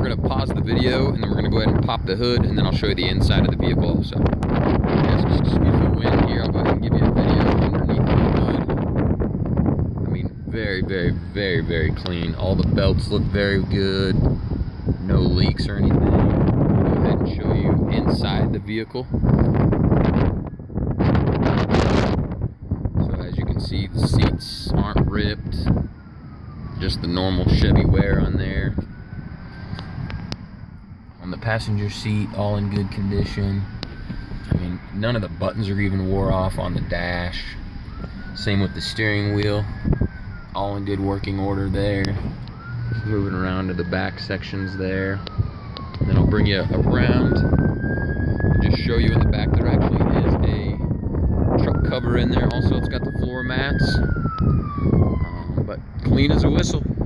we're gonna pause the video and then we're gonna go ahead and pop the hood, and then I'll show you the inside of the vehicle also. Yes, excuse the wind here. I'll go ahead and give you a video underneath the hood. I mean, very, very, very, very clean. All the belts look very good. No leaks or anything. I'll go ahead and show you inside the vehicle. So as you can see, the seats aren't ripped. Just the normal Chevy wear on there. On the passenger seat, all in good condition. I mean, none of the buttons are even wore off on the dash. Same with the steering wheel. All in good working order there. Moving around to the back sections there. And then I'll bring you around and just show you in the back there actually is a truck cover in there. Also, it's got the floor mats. But clean as a whistle.